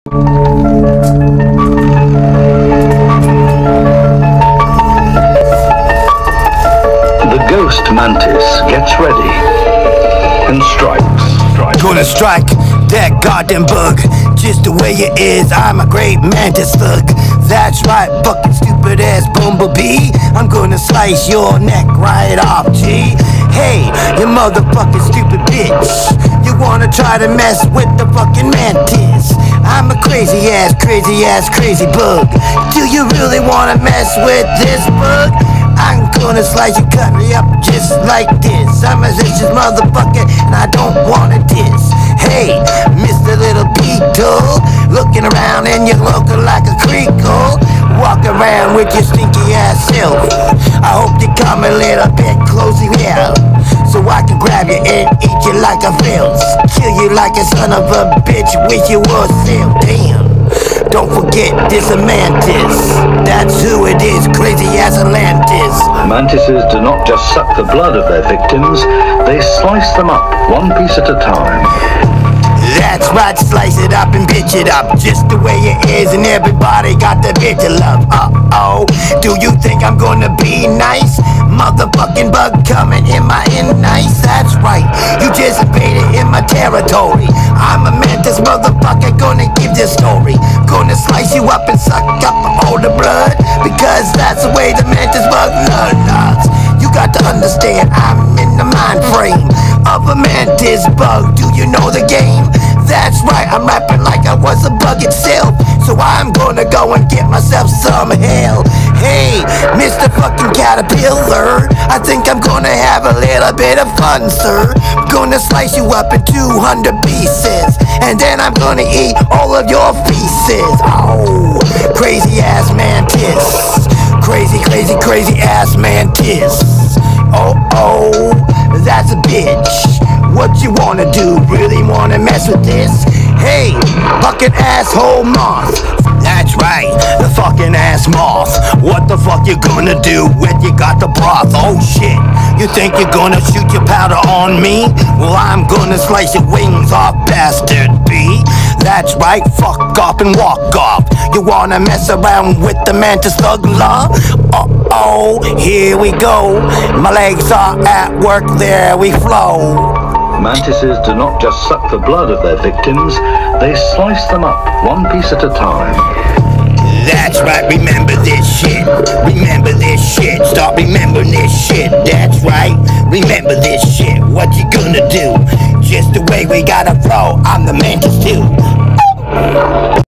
The ghost mantis gets ready and strikes. Gonna strike that goddamn bug just the way it is. I'm a great mantis thug. That's right, fucking stupid ass bumblebee. I'm gonna slice your neck right off, G. Hey, you motherfucking stupid bitch. You wanna try to mess with the fucking mantis? I'm a crazy ass bug. Do you really wanna mess with this bug? I'm gonna slice you, cut me up just like this. I'm a vicious motherfucker and I don't wanna diss. Hey, Mr. Little Beetle, looking around and you're looking like a creakle. Walk around with your stinky ass self. I hope you come a little bit closer here, so I can grab you and eat you like a filth. Kill you like a son of a bitch, wish you was still damn. Don't forget this a mantis. That's who it is, crazy as Atlantis. Mantises do not just suck the blood of their victims, they slice them up, one piece at a time. That's right, slice it up and bitch it up just the way it is, and everybody got the bitch to love. Uh-oh, do you think I'm gonna be nice? Motherfucking bug coming in my nice. That's right, you just invaded in my territory. I'm a mantis motherfucker, gonna give you a story. Gonna slice you up and suck up all the blood, because that's the way the mantis bug loves. You got to understand, I'm in the mind frame of a mantis bug. Do you know the game? That's right, I'm rapping like I was a bug itself, so I'm gonna go and get myself some hell. Hey, Mr. fucking Caterpillar, I think I'm gonna have a little bit of fun, sir. I'm gonna slice you up in 200 pieces, and then I'm gonna eat all of your feces. Oh, crazy ass mantis. Crazy ass mantis. Oh, that's a bitch. What you wanna do? Really wanna mess with this? Hey, fucking asshole moth. That's right, the fucking ass moth. What the fuck you gonna do when you got the broth? Oh shit, you think you're gonna shoot your powder on me? Well, I'm gonna slice your wings off, bastard B. That's right, fuck off and walk off. You wanna mess around with the mantis thug law? Uh-oh, here we go. My legs are at work, there we flow. Mantises do not just suck the blood of their victims, they slice them up, one piece at a time. That's right, remember this shit. Remember this shit. Start remembering this shit. That's right, remember this shit. What you gonna do? Just the way we gotta flow. I'm the mantis too.